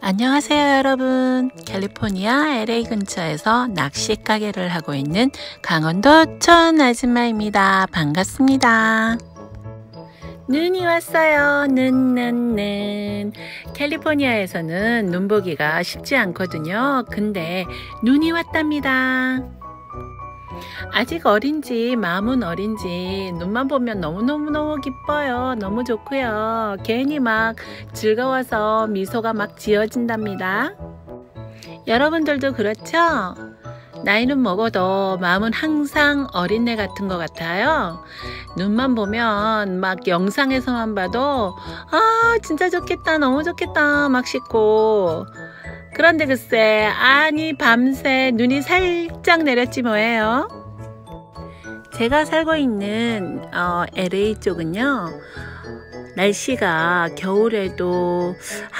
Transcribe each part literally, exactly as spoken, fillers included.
안녕하세요 여러분. 캘리포니아 엘에이 근처에서 낚시 가게를 하고 있는 강원도 촌 아줌마입니다. 반갑습니다. 눈이 왔어요. 눈, 눈, 눈. 캘리포니아에서는 눈 보기가 쉽지 않거든요. 근데 눈이 왔답니다. 아직 어린지 마음은 어린지 눈만 보면 너무너무너무 기뻐요. 너무 좋고요. 괜히 막 즐거워서 미소가 막 지어진답니다. 여러분들도 그렇죠? 나이는 먹어도 마음은 항상 어린애 같은 것 같아요. 눈만 보면 막 영상에서만 봐도 아 진짜 좋겠다 너무 좋겠다 막 싶고, 그런데 글쎄 아니 밤새 눈이 살짝 내렸지 뭐예요. 제가 살고 있는 어, 엘에이 쪽은요, 날씨가 겨울에도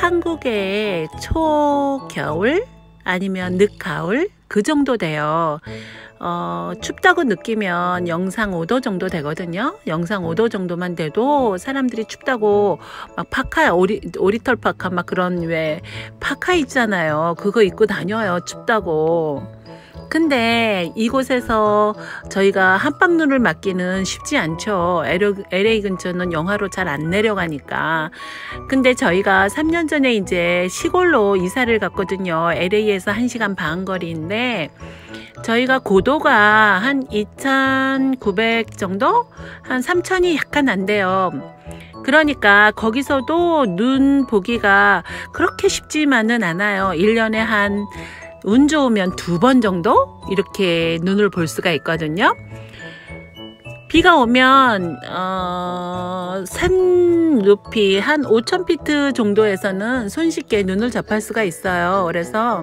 한국의 초겨울 아니면 늦가을 그 정도 돼요. 어, 춥다고 느끼면 영상 오 도 정도 되거든요. 영상 오 도 정도만 돼도 사람들이 춥다고 막 파카, 오리, 오리털 파카 막 그런 왜 파카 있잖아요. 그거 입고 다녀요. 춥다고. 근데 이곳에서 저희가 한방눈을 맞기는 쉽지 않죠. 엘에이 근처는 영하로 잘 안 내려가니까. 근데 저희가 삼 년 전에 이제 시골로 이사를 갔거든요. 엘에이에서 한 시간 반 거리인데 저희가 고도가 한 이천구백 정도? 한 삼천이 약간 안 돼요. 그러니까 거기서도 눈 보기가 그렇게 쉽지만은 않아요. 일 년에 한 운 좋으면 두 번 정도 이렇게 눈을 볼 수가 있거든요. 비가 오면 어, 산 높이 한 오천 피트 정도에서는 손쉽게 눈을 접할 수가 있어요. 그래서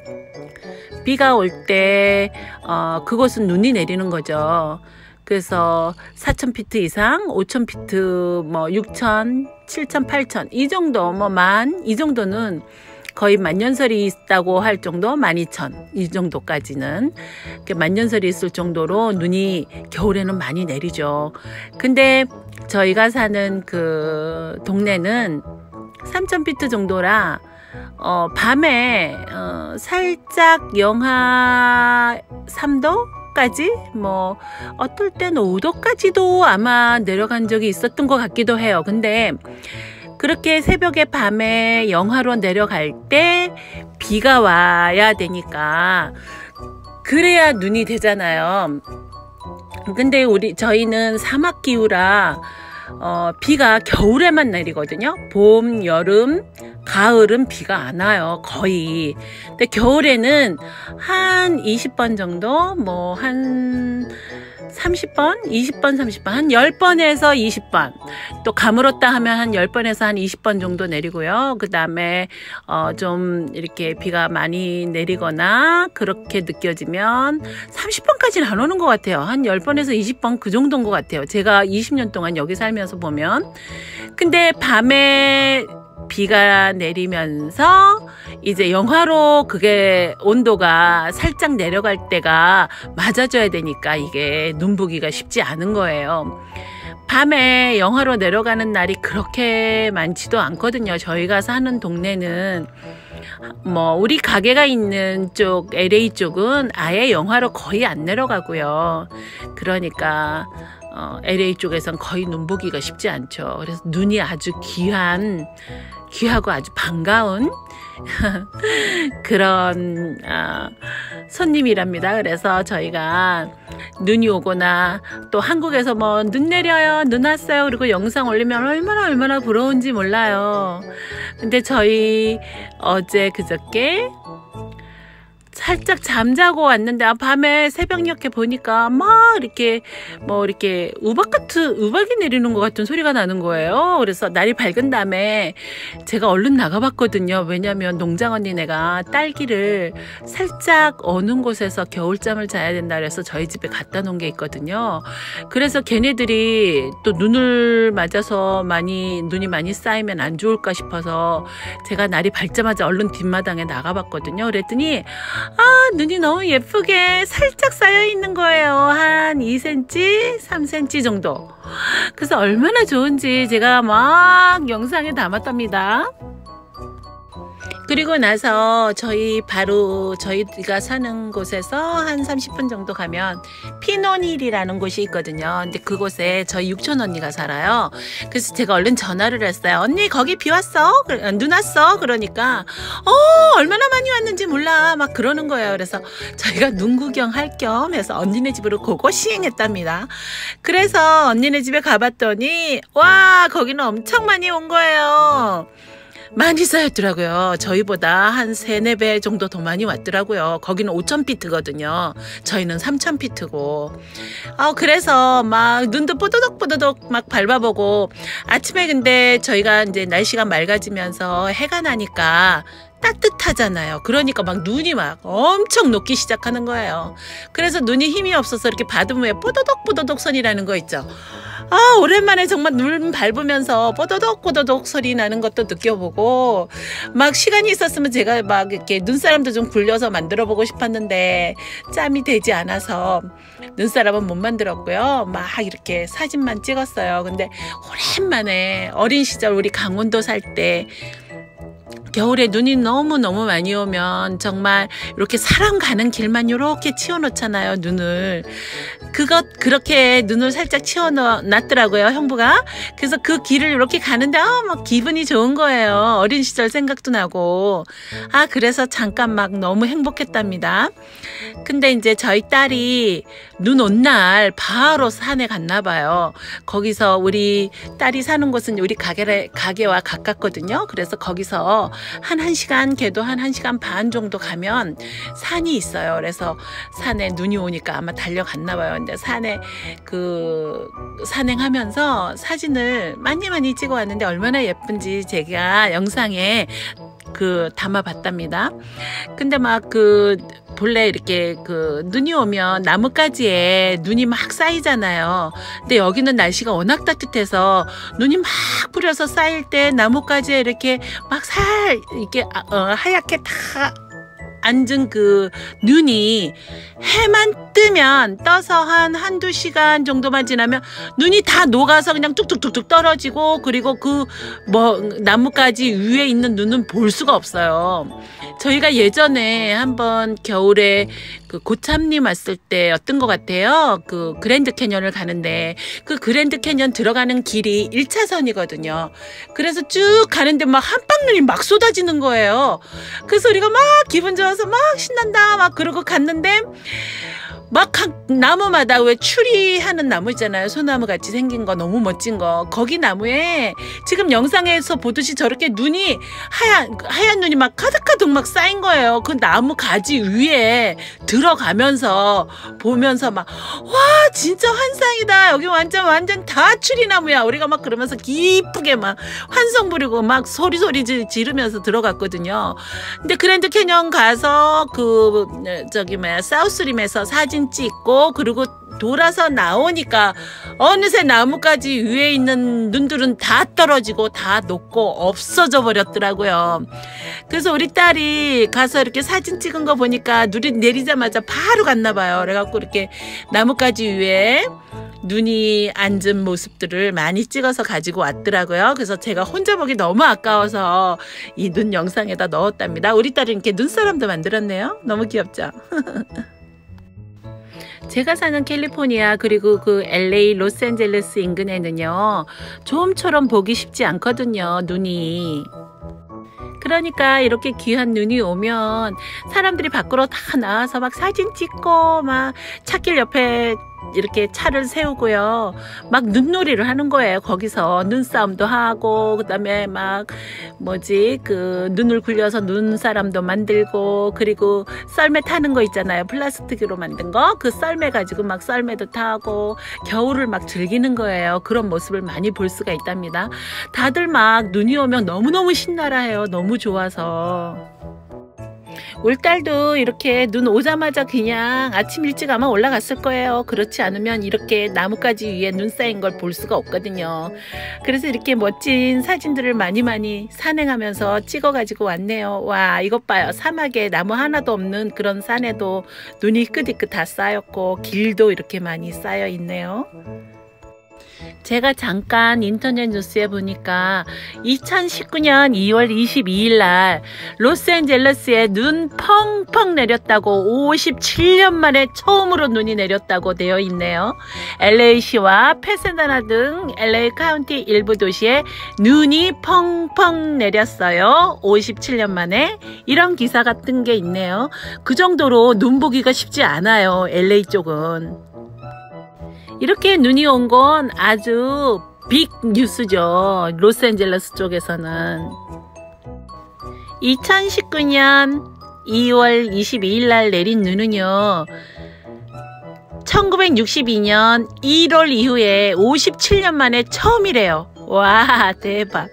비가 올 때 어, 그곳은 눈이 내리는 거죠. 그래서 사천 피트 이상, 오천 피트, 뭐 육천, 칠천, 팔천 이 정도, 뭐 만 이 정도는 거의 만년설이 있다고 할 정도, 만 이천 이 정도까지는 만년설이 있을 정도로 눈이 겨울에는 많이 내리죠. 근데 저희가 사는 그 동네는 삼천 피트 정도라 어, 밤에 어, 살짝 영하 삼 도 까지 뭐 어떨 땐 오 도까지도 아마 내려간 적이 있었던 것 같기도 해요. 근데 그렇게 새벽에 밤에 영하로 내려갈 때 비가 와야 되니까 그래야 눈이 되잖아요. 근데 우리 저희는 사막 기후라 어, 비가 겨울에만 내리거든요. 봄, 여름, 가을은 비가 안 와요. 거의. 근데 겨울에는 한 이십 번 정도, 뭐 한 삼십 번, 이십 번, 삼십 번, 한 십 번에서 이십 번. 또 가물었다 하면 한 십 번에서 한 이십 번 정도 내리고요. 그 다음에 어, 좀 이렇게 비가 많이 내리거나 그렇게 느껴지면 삼십 번까지는 안 오는 것 같아요. 한 십 번에서 이십 번 그 정도인 것 같아요. 제가 이십 년 동안 여기 살면서 보면. 근데 밤에 비가 내리면서 이제 영하로 그게 온도가 살짝 내려갈 때가 맞아줘야 되니까 이게 눈 보기가 쉽지 않은 거예요. 밤에 영하로 내려가는 날이 그렇게 많지도 않거든요. 저희가 사는 동네는 뭐 우리 가게가 있는 쪽 엘에이 쪽은 아예 영하로 거의 안 내려가고요. 그러니까 어, 엘에이 쪽에선 거의 눈 보기가 쉽지 않죠. 그래서 눈이 아주 귀한 귀하고 아주 반가운 그런 어, 손님이랍니다. 그래서 저희가 눈이 오거나 또 한국에서 뭐 눈 내려요, 눈 왔어요 그리고 영상 올리면 얼마나 얼마나 부러운지 몰라요. 근데 저희 어제 그저께 살짝 잠자고 왔는데 아, 밤에 새벽녘에 보니까 막 이렇게 뭐 이렇게 우박 같은 우박이 내리는 것 같은 소리가 나는 거예요. 그래서 날이 밝은 다음에 제가 얼른 나가봤거든요. 왜냐면 농장 언니네가 딸기를 살짝 어느 곳에서 겨울잠을 자야 된다 그래서 저희 집에 갖다 놓은 게 있거든요. 그래서 걔네들이 또 눈을 맞아서 많이 눈이 많이 쌓이면 안 좋을까 싶어서 제가 날이 밝자마자 얼른 뒷마당에 나가봤거든요. 그랬더니 아 눈이 너무 예쁘게 살짝 쌓여 있는 거예요. 한 이 센티미터, 삼 센티미터 정도. 그래서 얼마나 좋은지 제가 막 영상에 담았답니다. 그리고 나서 저희 바로 저희가 사는 곳에서 한 삼십 분 정도 가면 피논힐이라는 곳이 있거든요. 근데 그곳에 저희 육촌 언니가 살아요. 그래서 제가 얼른 전화를 했어요. 언니 거기 비 왔어? 눈 왔어? 그러니까 어 얼마나 많이 왔는지 몰라 막 그러는 거예요. 그래서 저희가 눈 구경할 겸 해서 언니네 집으로 고고 시행했답니다. 그래서 언니네 집에 가봤더니 와 거기는 엄청 많이 온 거예요. 많이 쌓였더라고요. 저희보다 한 세네 배 정도 더 많이 왔더라고요. 거기는 오천 피트거든요. 저희는 삼천 피트고. 어, 그래서 막 눈도 뽀드덕뽀드덕 막 밟아보고 아침에 근데 저희가 이제 날씨가 맑아지면서 해가 나니까 따뜻하잖아요. 그러니까 막 눈이 막 엄청 녹기 시작하는 거예요. 그래서 눈이 힘이 없어서 이렇게 받으면 뽀드덕뽀드덕 소리라는 거 있죠. 아 오랜만에 정말 눈 밟으면서 뽀드덕뽀드덕 소리 나는 것도 느껴보고 막 시간이 있었으면 제가 막 이렇게 눈사람도 좀 굴려서 만들어 보고 싶었는데 짬이 되지 않아서 눈사람은 못 만들었고요. 막 이렇게 사진만 찍었어요. 근데 오랜만에 어린 시절 우리 강원도 살 때 겨울에 눈이 너무너무 많이 오면 정말 이렇게 사람 가는 길만 이렇게 치워놓잖아요. 눈을. 그것 그렇게 눈을 살짝 치워놨더라고요. 형부가. 그래서 그 길을 이렇게 가는데 아, 막 기분이 좋은 거예요. 어린 시절 생각도 나고. 아 그래서 잠깐 막 너무 행복했답니다. 근데 이제 저희 딸이 눈 온 날 바로 산에 갔나 봐요. 거기서 우리 딸이 사는 곳은 우리 가게, 가게와 가깝거든요. 그래서 거기서 한 1시간 걔도 한 1시간 반 정도 가면 산이 있어요. 그래서 산에 눈이 오니까 아마 달려갔나 봐요. 근데 산에 그 산행하면서 사진을 많이 많이 찍어 왔는데 얼마나 예쁜지 제가 영상에 그 담아봤답니다. 근데 막 그 본래 이렇게 그 눈이 오면 나뭇가지에 눈이 막 쌓이잖아요. 근데 여기는 날씨가 워낙 따뜻해서 눈이 막 뿌려서 쌓일 때 나뭇가지에 이렇게 막 살 이렇게 어, 하얗게 다 앉은 그 눈이 해만 뜨면 떠서 한 한두 시간 정도만 지나면 눈이 다 녹아서 그냥 뚝뚝뚝뚝 떨어지고 그리고 그 뭐 나뭇가지 위에 있는 눈은 볼 수가 없어요. 저희가 예전에 한번 겨울에 그 고참님 왔을 때 어떤 것 같아요. 그 그랜드 캐년을 가는데 그 그랜드 캐년 들어가는 길이 일 차선이거든요. 그래서 쭉 가는데 막 한방눈이 막 쏟아지는 거예요. 그래서 우리가 막 기분 좋아서 막 신난다 막 그러고 갔는데 막 각 나무마다 왜 추리하는 나무 있잖아요. 소나무 같이 생긴 거 너무 멋진 거. 거기 나무에 지금 영상에서 보듯이 저렇게 눈이 하얀 하얀 눈이 막 가득가득 막 쌓인 거예요. 그 나무 가지 위에 들어가면서 보면서 막 와 진짜 환상이다. 여기 완전 완전 다 추리나무야. 우리가 막 그러면서 기쁘게 막 환성 부리고 막 소리 소리 지르면서 들어갔거든요. 근데 그랜드 캐년 가서 그 저기 뭐야 사우스림에서 사진 찍고 그리고 돌아서 나오니까 어느새 나뭇가지 위에 있는 눈들은 다 떨어지고 다 녹고 없어져 버렸더라고요. 그래서 우리 딸이 가서 이렇게 사진 찍은 거 보니까 눈이 내리자마자 바로 갔나 봐요. 그래갖고 이렇게 나뭇가지 위에 눈이 앉은 모습들을 많이 찍어서 가지고 왔더라고요. 그래서 제가 혼자 보기 너무 아까워서 이 눈 영상에다 넣었답니다. 우리 딸은 이렇게 눈사람도 만들었네요. 너무 귀엽죠? 제가 사는 캘리포니아 그리고 그 엘에이 로스앤젤레스 인근에는요 좀처럼 보기 쉽지 않거든요. 눈이. 그러니까 이렇게 귀한 눈이 오면 사람들이 밖으로 다 나와서 막 사진 찍고 막 찻길 옆에 이렇게 차를 세우고요. 막 눈놀이를 하는 거예요. 거기서 눈싸움도 하고 그다음에 막 뭐지 그 눈을 굴려서 눈사람도 만들고 그리고 썰매 타는 거 있잖아요. 플라스틱으로 만든 거. 그 썰매 가지고 막 썰매도 타고 겨울을 막 즐기는 거예요. 그런 모습을 많이 볼 수가 있답니다. 다들 막 눈이 오면 너무너무 신나라 해요. 너무 좋아서. 올 딸도 이렇게 눈 오자마자 그냥 아침 일찍 아마 올라갔을 거예요. 그렇지 않으면 이렇게 나뭇가지 위에 눈 쌓인 걸 볼 수가 없거든요. 그래서 이렇게 멋진 사진들을 많이 많이 산행하면서 찍어가지고 왔네요. 와 이것 봐요. 사막에 나무 하나도 없는 그런 산에도 눈이 끄디끄 다 쌓였고 길도 이렇게 많이 쌓여 있네요. 제가 잠깐 인터넷 뉴스에 보니까 이천십구 년 이월 이십이일 날 로스앤젤레스에 눈 펑펑 내렸다고 오십칠 년 만에 처음으로 눈이 내렸다고 되어 있네요. 엘에이시와 패사다나 등 엘에이 카운티 일부 도시에 눈이 펑펑 내렸어요. 오십칠 년 만에. 이런 기사 같은 게 있네요. 그 정도로 눈 보기가 쉽지 않아요. 엘에이 쪽은. 이렇게 눈이 온 건 아주 빅 뉴스죠. 로스앤젤레스 쪽에서는. 이천십구 년 이월 이십이일 날 내린 눈은요, 천구백육십이 년 일월 이후에 오십칠 년 만에 처음이래요. 와, 대박.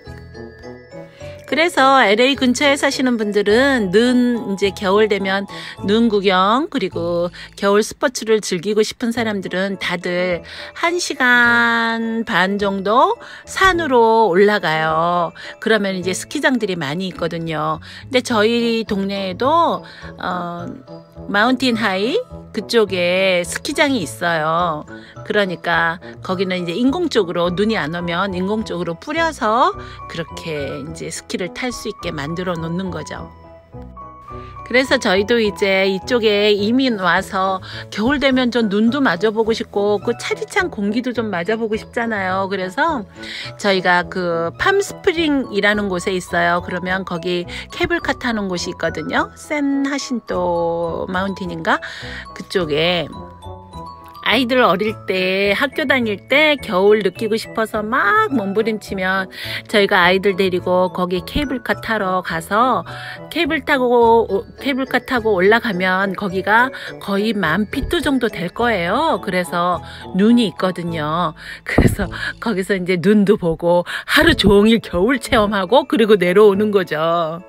그래서 엘에이 근처에 사시는 분들은 눈 이제 겨울 되면 눈 구경, 그리고 겨울 스포츠를 즐기고 싶은 사람들은 다들 한 시간 반 정도 산으로 올라가요. 그러면 이제 스키장들이 많이 있거든요. 근데 저희 동네에도 어, 마운틴 하이 그쪽에 스키장이 있어요. 그러니까 거기는 이제 인공적으로 눈이 안 오면 인공적으로 뿌려서 그렇게 이제 스키를 탈 수 있게 만들어 놓는 거죠. 그래서 저희도 이제 이쪽에 이미 와서 겨울 되면 좀 눈도 맞아보고 싶고 그 차디찬 공기도 좀 맞아보고 싶잖아요. 그래서 저희가 그 팜스프링이라는 곳에 있어요. 그러면 거기 케이블카 타는 곳이 있거든요. 샌 하신토 마운틴인가? 그쪽에 아이들 어릴 때 학교 다닐 때 겨울 느끼고 싶어서 막 몸부림치면 저희가 아이들 데리고 거기 케이블카 타러 가서 케이블 타고 케이블카 타고 올라가면 거기가 거의 만 피트 정도 될 거예요. 그래서 눈이 있거든요. 그래서 거기서 이제 눈도 보고 하루 종일 겨울 체험하고 그리고 내려오는 거죠.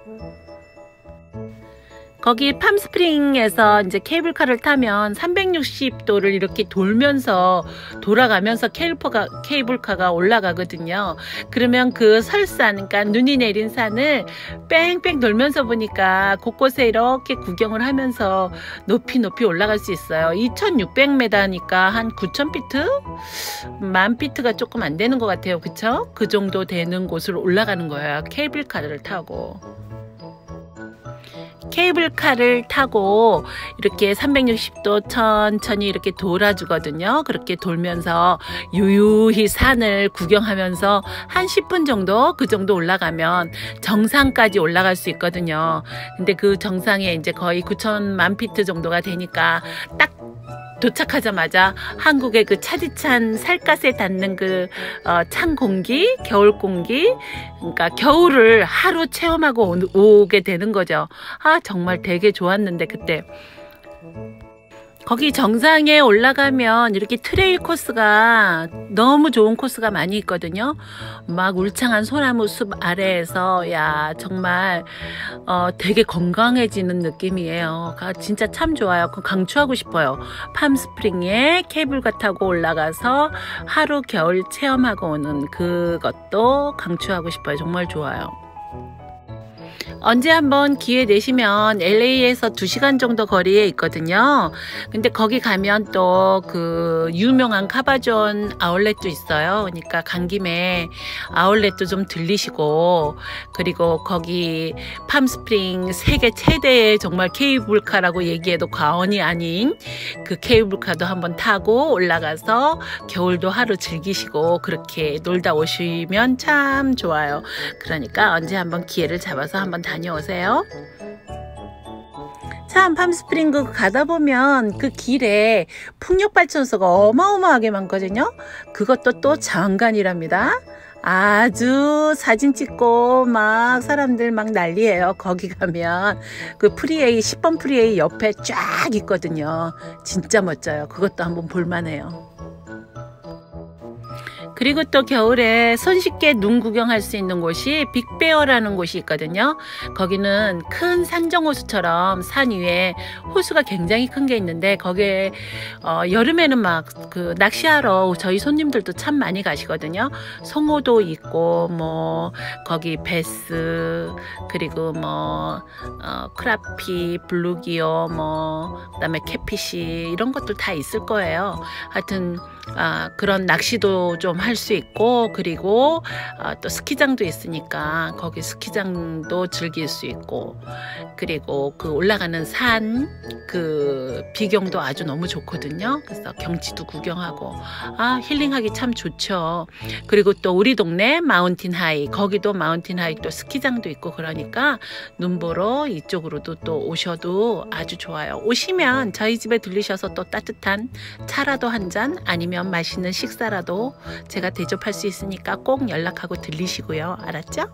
거기 팜스프링에서 이제 케이블카를 타면 삼백육십 도를 이렇게 돌면서 돌아가면서 케이블카가, 케이블카가 올라가거든요. 그러면 그 설산, 그러니까 눈이 내린 산을 뺑뺑 돌면서 보니까 곳곳에 이렇게 구경을 하면서 높이 높이 올라갈 수 있어요. 이천육백 미터니까 한 구천 피트? 만 피트가 조금 안 되는 것 같아요. 그쵸? 그 정도 되는 곳으로 올라가는 거예요. 케이블카를 타고. 케이블카를 타고 이렇게 삼백육십 도 천천히 이렇게 돌아주거든요. 그렇게 돌면서 유유히 산을 구경하면서 한 십 분 정도 그 정도 올라가면 정상까지 올라갈 수 있거든요. 근데 그 정상에 이제 거의 구천만 피트 정도가 되니까 딱 도착하자마자 한국의 그 차디찬 살갗에 닿는 그 어, 찬 공기, 겨울 공기, 그러니까 겨울을 하루 체험하고 오, 오게 되는 거죠. 아, 정말 되게 좋았는데 그때. 거기 정상에 올라가면 이렇게 트레일 코스가 너무 좋은 코스가 많이 있거든요. 막 울창한 소나무 숲 아래에서 야 정말 어, 되게 건강해지는 느낌이에요. 진짜 참 좋아요. 강추하고 싶어요. 팜스프링에 케이블카 타고 올라가서 하루 겨울 체험하고 오는 그것도 강추하고 싶어요. 정말 좋아요. 언제 한번 기회 되시면 엘에이에서 두 시간 정도 거리에 있거든요. 근데 거기 가면 또 그 유명한 카바존 아울렛도 있어요. 그러니까 간 김에 아울렛도 좀 들리시고, 그리고 거기 팜스프링 세계 최대의 정말 케이블카라고 얘기해도 과언이 아닌 그 케이블카도 한번 타고 올라가서 겨울도 하루 즐기시고 그렇게 놀다 오시면 참 좋아요. 그러니까 언제 한번 기회를 잡아서 한번 다녀오세요. 참 팜스프링 그 가다 보면 그 길에 풍력발전소가 어마어마하게 많거든요. 그것도 또 장관이랍니다. 아주 사진 찍고 막 사람들 막 난리예요. 거기 가면 그 프리웨이 십 번 프리웨이 옆에 쫙 있거든요. 진짜 멋져요. 그것도 한번 볼만해요. 그리고 또 겨울에 손쉽게 눈 구경할 수 있는 곳이 빅베어라는 곳이 있거든요. 거기는 큰 산정호수처럼 산 위에 호수가 굉장히 큰 게 있는데 거기에 어, 여름에는 막 그 낚시하러 저희 손님들도 참 많이 가시거든요. 송어도 있고 뭐 거기 베스, 그리고 뭐 어, 크라피, 블루기어, 뭐 그다음에 캐피시 이런 것들 다 있을 거예요. 하여튼 어, 그런 낚시도 좀 할 수 있고, 그리고 어, 또 스키장도 있으니까 거기 스키장도 즐길 수 있고, 그리고 그 올라가는 산 그 비경도 아주 너무 좋거든요. 그래서 경치도 구경하고 아 힐링하기 참 좋죠. 그리고 또 우리 동네 마운틴 하이, 거기도 마운틴 하이 또 스키장도 있고, 그러니까 눈 보러 이쪽으로도 또 오셔도 아주 좋아요. 오시면 저희 집에 들리셔서 또 따뜻한 차라도 한 잔, 아니면 맛있는 식사라도 제가 대접할 수 있으니까 꼭 연락하고 들리시고요. 알았죠?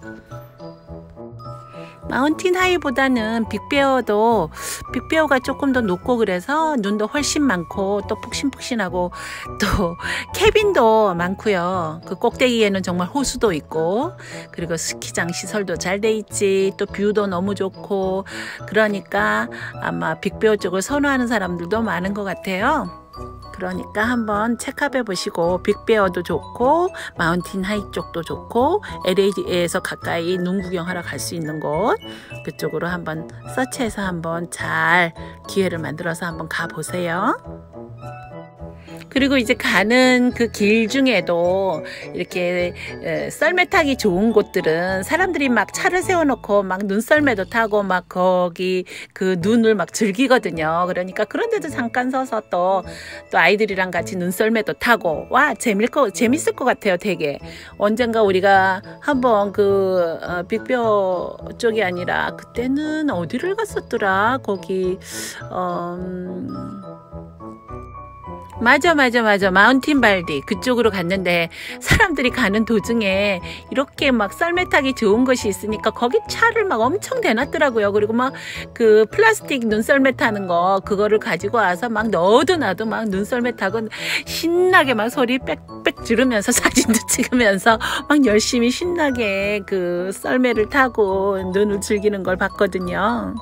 마운틴 하이보다는 빅베어도 빅베어가 조금 더 높고 그래서 눈도 훨씬 많고 또 푹신푹신하고 또 캐빈도 많고요. 그 꼭대기에는 정말 호수도 있고, 그리고 스키장 시설도 잘 돼 있지, 또 뷰도 너무 좋고, 그러니까 아마 빅베어 쪽을 선호하는 사람들도 많은 것 같아요. 그러니까 한번 체크해 보시고, 빅베어도 좋고 마운틴 하이 쪽도 좋고 엘에이에서 가까이 눈 구경하러 갈 수 있는 곳, 그쪽으로 한번 서치해서 한번 잘 기회를 만들어서 한번 가보세요. 그리고 이제 가는 그 길 중에도 이렇게 썰매 타기 좋은 곳들은 사람들이 막 차를 세워놓고 막 눈썰매도 타고 막 거기 그 눈을 막 즐기거든요. 그러니까 그런 데도 잠깐 서서 또, 또 아이들이랑 같이 눈썰매도 타고, 와, 재밌을 거, 재밌을 것 같아요, 되게. 언젠가 우리가 한번 그, 어, 빅베어 쪽이 아니라, 그때는 어디를 갔었더라? 거기, 어, 음, 맞아 맞아 맞아 마운틴 발디 그쪽으로 갔는데, 사람들이 가는 도중에 이렇게 막 썰매 타기 좋은 곳이 있으니까 거기 차를 막 엄청 대놨더라고요. 그리고 막 그 플라스틱 눈썰매 타는 거, 그거를 가지고 와서 막 넣어도 놔도 막 눈썰매 타고 신나게 막 소리 빽빽 지르면서 사진도 찍으면서 막 열심히 신나게 그 썰매를 타고 눈을 즐기는 걸 봤거든요.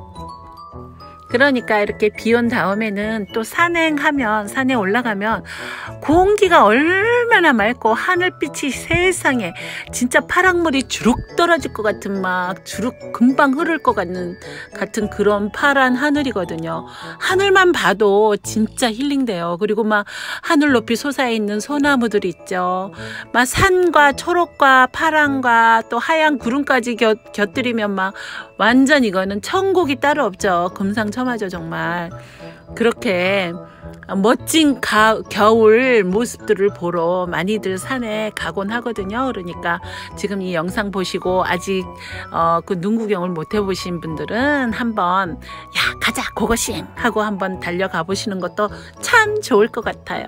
그러니까 이렇게 비 온 다음에는 또 산행하면, 산에 올라가면 공기가 얼마나 맑고 하늘빛이 세상에 진짜 파랑물이 주룩 떨어질 것 같은, 막 주룩 금방 흐를 것 같은 같은 그런 파란 하늘이거든요. 하늘만 봐도 진짜 힐링돼요. 그리고 막 하늘 높이 솟아있는 소나무들 있죠. 막 산과 초록과 파랑과 또 하얀 구름까지 곁, 곁들이면 막 완전 이거는 천국이 따로 없죠. 금상첨화죠, 정말. 그렇게 멋진 가, 겨울 모습들을 보러 많이들 산에 가곤 하거든요. 그러니까 지금 이 영상 보시고 아직 어, 그 눈 구경을 못 해보신 분들은 한번 야 가자 고고싱 하고 한번 달려가 보시는 것도 참 좋을 것 같아요.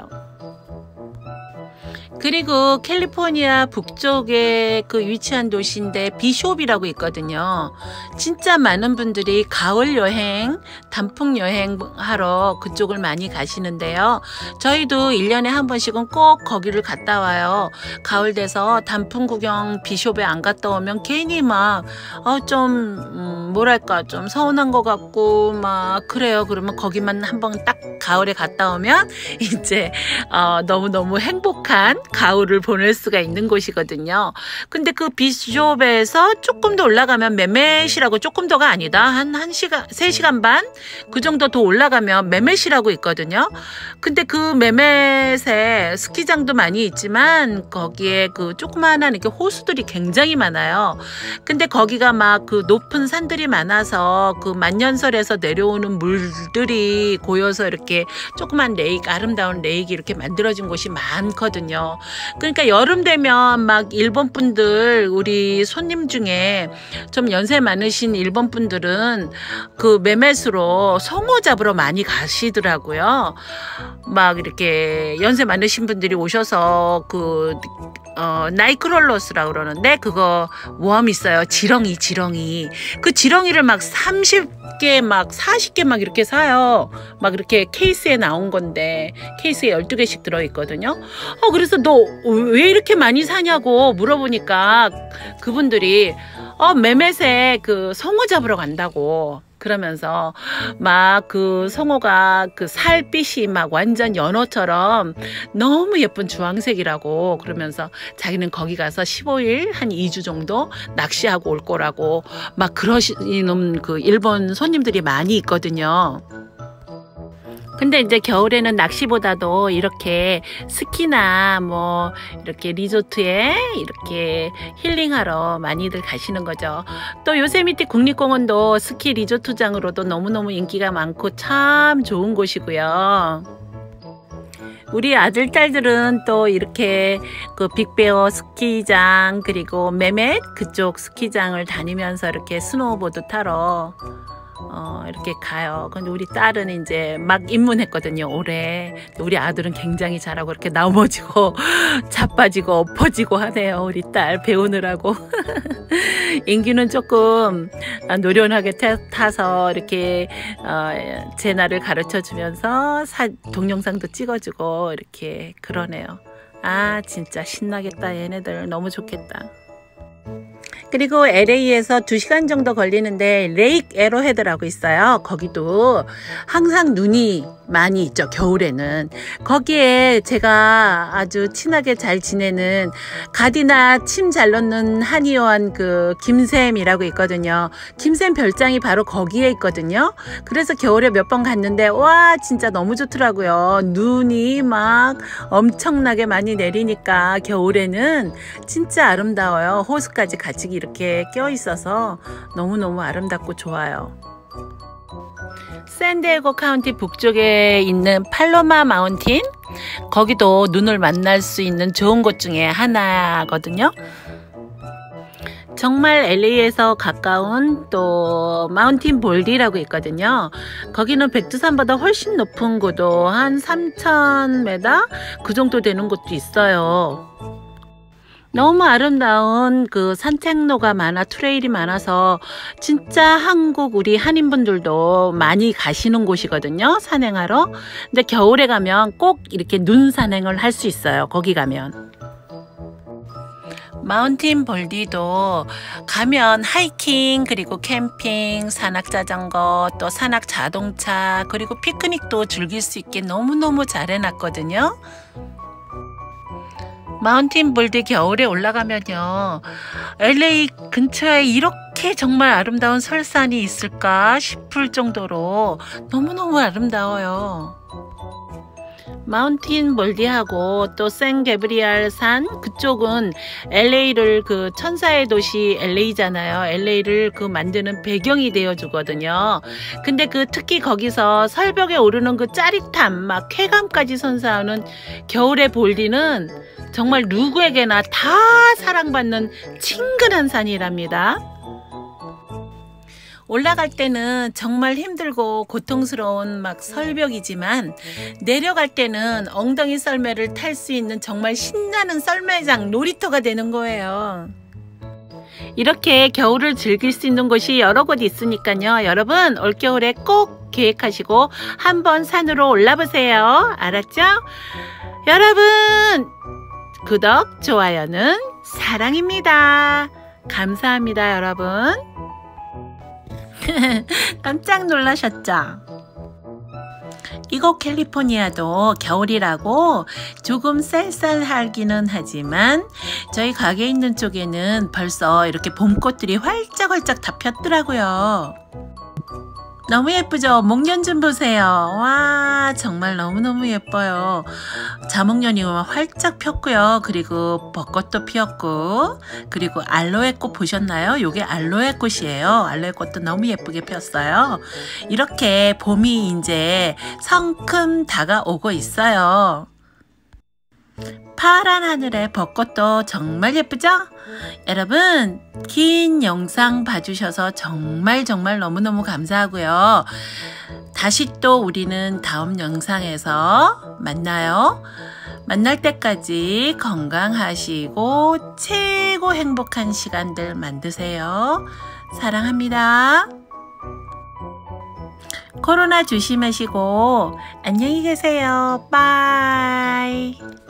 그리고 캘리포니아 북쪽에 그 위치한 도시인데 비숍이라고 있거든요. 진짜 많은 분들이 가을 여행, 단풍 여행 하러 그쪽을 많이 가시는데요. 저희도 일 년에 한 번씩은 꼭 거기를 갔다 와요. 가을 돼서 단풍 구경 비숍에 안 갔다 오면 괜히 막 어, 좀 음, 뭐랄까 좀 서운한 것 같고 막 그래요. 그러면 거기만 한번 딱 가을에 갔다 오면 이제 어, 너무너무 행복한 가을을 보낼 수가 있는 곳이거든요. 근데 그 비숍에서 조금 더 올라가면 메메시라고, 조금 더가 아니다. 한, 한 시간, 세 시간 반? 그 정도 더 올라가면 메메시라고 있거든요. 근데 그 메메세 스키장도 많이 있지만 거기에 그 조그마한 이렇게 호수들이 굉장히 많아요. 근데 거기가 막 그 높은 산들이 많아서 그 만년설에서 내려오는 물들이 고여서 이렇게 조그만 레이크, 아름다운 레이크 이렇게 만들어진 곳이 많거든요. 그러니까 여름 되면 막 일본 분들, 우리 손님 중에 좀 연세 많으신 일본 분들은 그 메메스로 송어 잡으러 많이 가시더라고요. 막 이렇게 연세 많으신 분들이 오셔서 그 어, 나이크롤러스라고 그러는데 그거 웜 있어요. 지렁이 지렁이 그 지렁이를 막 삼십 개 막 사십 개 막 이렇게 사요. 막 이렇게 케이스에 나온 건데 케이스에 열두 개씩 들어있거든요. 어, 그래서 너 왜 이렇게 많이 사냐고 물어보니까 그분들이 어, 메메세 그 송어 잡으러 간다고 그러면서 막 그 송어가 그 살빛이 막 완전 연어처럼 너무 예쁜 주황색이라고 그러면서 자기는 거기 가서 십오 일 한 이 주 정도 낚시하고 올 거라고 막 그러시는 그 일본 손님들이 많이 있거든요. 근데 이제 겨울에는 낚시보다도 이렇게 스키나 뭐 이렇게 리조트에 이렇게 힐링하러 많이들 가시는 거죠. 또 요세미티 국립공원도 스키 리조트장으로도 너무너무 인기가 많고 참 좋은 곳이고요. 우리 아들, 딸들은 또 이렇게 그 빅베어 스키장 그리고 메멧 그쪽 스키장을 다니면서 이렇게 스노우보드 타러 어, 이렇게 가요. 근데 우리 딸은 이제 막 입문했거든요, 올해. 우리 아들은 굉장히 잘하고 이렇게 넘어지고 자빠지고 엎어지고 하네요, 우리 딸 배우느라고. 인기는 조금 노련하게 타서 이렇게 어, 제나를 가르쳐 주면서 사, 동영상도 찍어주고 이렇게 그러네요. 아, 진짜 신나겠다. 얘네들 너무 좋겠다. 그리고 엘에이에서 두 시간 정도 걸리는데 레이크 에로헤드라고 있어요. 거기도 항상 눈이 많이 있죠, 겨울에는. 거기에 제가 아주 친하게 잘 지내는 가디나 침 잘 넣는 한의원 그 김샘이라고 있거든요. 김샘 별장이 바로 거기에 있거든요. 그래서 겨울에 몇 번 갔는데 와, 진짜 너무 좋더라고요. 눈이 막 엄청나게 많이 내리니까 겨울에는 진짜 아름다워요. 호수까지 같이 이렇게 껴 있어서 너무너무 아름답고 좋아요. 샌디에고 카운티 북쪽에 있는 팔로마 마운틴, 거기도 눈을 만날 수 있는 좋은 곳 중에 하나거든요. 정말 엘에이에서 가까운 또 마운틴 볼디라고 있거든요. 거기는 백두산보다 훨씬 높은 곳도 한 삼천 미터 그 정도 되는 곳도 있어요. 너무 아름다운 그 산책로가 많아, 트레일이 많아서 진짜 한국 우리 한인분들도 많이 가시는 곳이거든요, 산행하러. 근데 겨울에 가면 꼭 이렇게 눈 산행을 할 수 있어요, 거기 가면. 마운틴 볼디도 가면 하이킹 그리고 캠핑, 산악 자전거, 또 산악 자동차 그리고 피크닉도 즐길 수 있게 너무너무 잘 해놨거든요. 마운틴 볼디 겨울에 올라가면요, 엘에이 근처에 이렇게 정말 아름다운 설산이 있을까 싶을 정도로 너무너무 아름다워요. 마운틴 볼디하고 또 샌 게브리알 산 그쪽은 엘에이를 그 천사의 도시 엘에이잖아요. 엘에이를 그 만드는 배경이 되어 주거든요. 근데 그 특히 거기서 설벽에 오르는 그 짜릿함, 막 쾌감까지 선사하는 겨울의 볼디는 정말 누구에게나 다 사랑받는 친근한 산이랍니다. 올라갈 때는 정말 힘들고 고통스러운 막 설벽이지만 내려갈 때는 엉덩이 썰매를 탈 수 있는 정말 신나는 썰매장, 놀이터가 되는 거예요. 이렇게 겨울을 즐길 수 있는 곳이 여러 곳 있으니까요. 여러분 올겨울에 꼭 계획하시고 한번 산으로 올라보세요. 알았죠? 여러분, 구독, 좋아요는 사랑입니다. 감사합니다, 여러분. 깜짝 놀라셨죠? 이곳 캘리포니아도 겨울이라고 조금 쌀쌀하기는 하지만 저희 가게 있는 쪽에는 벌써 이렇게 봄꽃들이 활짝활짝 다 폈더라고요. 너무 예쁘죠? 목련 좀 보세요. 와, 정말 너무너무 예뻐요. 자목련이 활짝 폈고요. 그리고 벚꽃도 피었고, 그리고 알로에 꽃 보셨나요? 요게 알로에 꽃이에요. 알로에 꽃도 너무 예쁘게 폈어요. 이렇게 봄이 이제 성큼 다가오고 있어요. 파란 하늘에 벚꽃도 정말 예쁘죠? 여러분, 긴 영상 봐주셔서 정말 정말 너무너무 감사하고요. 다시 또 우리는 다음 영상에서 만나요. 만날 때까지 건강하시고 최고 행복한 시간들 만드세요. 사랑합니다. 코로나 조심하시고 안녕히 계세요. 빠이.